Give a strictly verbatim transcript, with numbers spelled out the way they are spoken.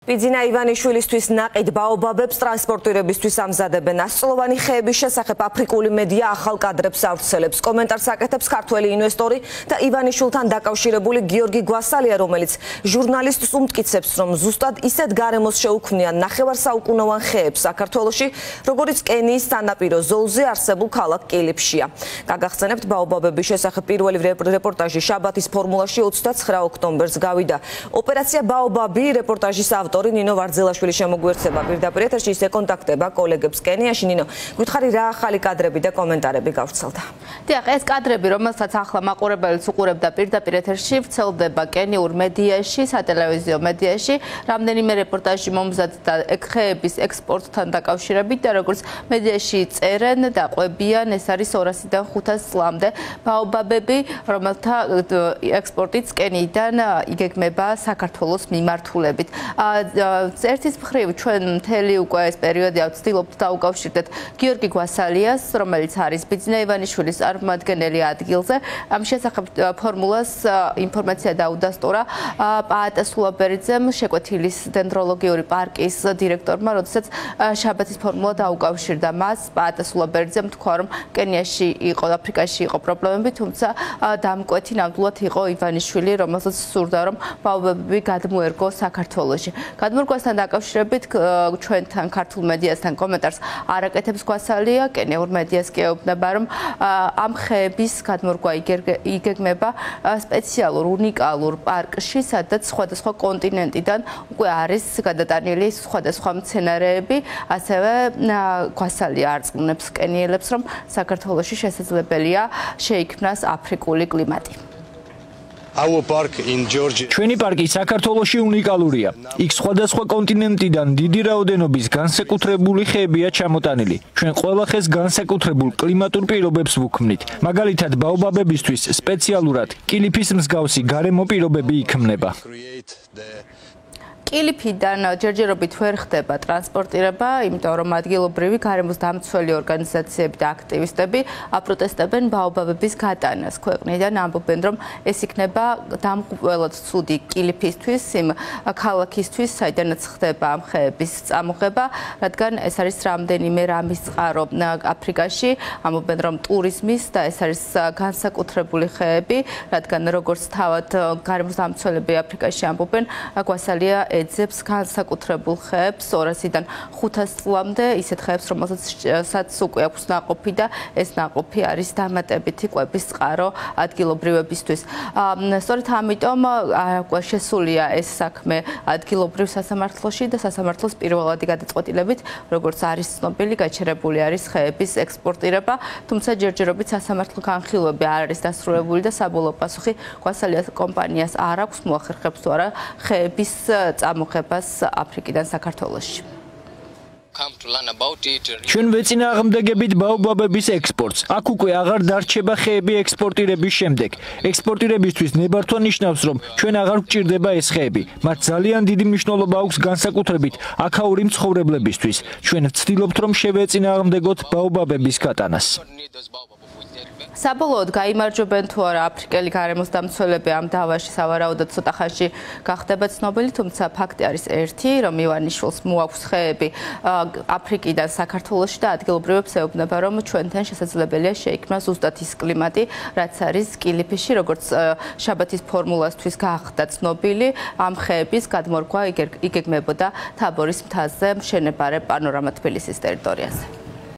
ბიძინა ივანიშვილისთვის ნაყიდ ბაობაბებს ტრანსპორტირებისთვის ამზადებენ. ასწლოვანი ხეების შესახებ აფრიკული მედია ახალ კადრებს ავრცელებს. კომენტარს აკეთებს ქართველი ინვესტორი და ივანიშვილთან დაკავშირებული გიორგი გვასალია, რომელიც ჟურნალისტს უმტკიცებს, რომ ზუსტად ისეთ გარემოს შეუქმნიან ნახევარსაუკუნოვან ხეებს საქართველოში, როგორც კენიის სანაპირო ზოლზე არსებულ ქალაქ კილიფშია. გაგახსენებთ, ბაობაბების შესახებ პირველი რეპორტაჟი შაბათის ფორმულაში ოცდაცხრა ოქტომბერს გავიდა. ოპერაცია ბაობაბი რეპორტაჟის ავტორი ნინო ვარძელაშვილი შემოგვიერთება პირდაპირ ეთერში, ისე კონტაქტება კოლეგებს კენიაში. ნინო, გვითხარი რა ახალი კადრები და კომენტარები გავრცელდა? დიახ, ეს კადრები, რომელსაც ახლა მაყურებელიც უყურებდა პირდაპირ ეთერში, ვრცელდება კენიურ მედიაში, სატელევიზიო მედიაში. რამდენიმე რეპორტაჟი მომზადდა ხეების ექსპორტთან დაკავშირებით და როგორც მედიაში წერენ და ყვებიან, ეს არის ორასიდან ხუთას წლამდე ბაობაბები, რომელთა ექსპორტიც კენიიდან იგეგმება საქართველოს მიმართულებით. ერთის მხრივ ჩვენ მთელი უკვე ეს პერიოდი ვცდილობთ დაუკავშირდეთ გიორგი გვასალიას, რომელიც არის ბიძინა ივანიშვილის წარმომადგენელი ადგილზე. ამ შესახებ ფორმულას ინფორმაცია დაუდასტურა პაატე სულაბერიძემ, შეკვეთილის დენდროლოგიური პარკის დირექტორმა, როდესაც შაბათის ფორმულა დაუკავშირდა მას. პაატე სულაბერიძემ თქვა, რომ კენიაში იყო, აფრიკაში იყო პრობლემები, თუმცა დამკვეთი ნამდვილად იყო ივანიშვილი, რომელსაც სურდა, რომ ბაობაბები გადმოერგო საქართველოში. გადმორგვასთან დაკავშირებით ჩვენთან ქართულ მედიასთან კომენტარს არ აკეთებს გვასალია, კენიურ მედიას კი ეუბნება, რომ ამ ხეების გადმორგვა იგეგმება სპეციალურ უნიკალურ პარკში, სადაც სხვადასხვა კონტინენტიდან უკვე არის გადატანილი სხვადასხვა მცენარეები. ასევე გვასალია არწმუნებს კენიელებს, რომ საქართველოში შესაძლებელია შეიქმნას აფრიკული კლიმატი. ჩვენი პარკი საქართველოში უნიკალურია. იქ სხვადასხვა კონტინენტიდან დიდი რაოდენობის განსაკუთრებული ხეებია ჩამოტანილი. ჩვენ ყველა ხეს განსაკუთრებულ კლიმატურ პირობებს ვუქმნით. მაგალითად, ბაობაბებისთვის სპეციალურად კილიფის მსგავსი გარემო პირობები იქმნება. კილიფიდან ჯერჯერობით ვერ ხდება ტრანსპორტირება, იმიტომ რომ ადგილობრივი გარემოს დამცველი ორგანიზაციები და აქტივისტები აპროტესტებენ ბაობაბების გატანას ქვეყნიდან, ამბობენ, რომ ეს იქნება დამღუპველად ცუდი კილიფისთვის, იმ ქალაქისთვის, საიდანაც ხდება ამ ხეების წამოღება, რადგან ეს არის რამდენიმე რამის წყარო აფრიკაში, ამბობენ, რომ ტურიზმის და ეს არის განსაკუთრებული ხეები, რადგან როგორც თავად გარემოს დამცველები აფრიკაში ამბობენ, გვასალია ეძებს განსაკუთრებულ ხეებს ორასიდან ხუთას წლამდე, ისეთ ხეებს, რომელსაც უკვე აქვს ნაყოფი და ეს ნაყოფი არის დამატებითი კვების წყარო ადგილობრივებისთვის. სწორედ ამიტომ შესულია ეს საქმე ადგილობრივ სასამართლოში და სასამართლოს პირველადი გადაწყვეტილებით, როგორც არის ცნობილი, გაჩერებული არის ხეების ექსპორტირება, თუმცა ჯერჯერობით სასამართლო განხილვები არ არის დასრულებული და საბოლოო პასუხი გვასალიას კომპანიას არ აქვს, მოახერხებს თუ არა ხეების წამოღებას აფრიკიდან საქართველოში. ჩვენ ვეწინააღმდეგებით ბაობაბების ექსპორტს. აქ უკვე აღარ დარჩება ხეები ექსპორტირების შემდეგ. ექსპორტირებისთვის ნებართვა ნიშნავს, რომ ჩვენ აღარ გვჭირდება ეს ხეები. მათ ძალიან დიდი მნიშვნელობა აქვს განსაკუთრებით აქაური მცხოვრებლებისთვის. ჩვენ ვცდილობთ, რომ შევეწინააღმდეგოთ ბაობაბების გატანას. საბოლოოდ გაიმარჯვებენ თუ არა აფრიკელი გარემოს დამცველები ამ დავაში, სავარაუდოდ ცოტა ხანში გახდება ცნობილი, თუმცა ფაქტი არის ერთი, რომ ივანიშვილს მოაქვს ხეები აფრიკიდან საქართველოში და ადგილობრივებს ეუბნება, რომ ჩვენთან შესაძლებელია შეიქმნას ზუსტად ის კლიმატი, რაც არის კილიფში, როგორც შაბათის ფორმულასთვის გახდა ცნობილი, ამ ხეების გადმორგვა იგეგმებოდა თაბორის მთაზე მშენებარე პანორამა თბილისის ტერიტორიაზე.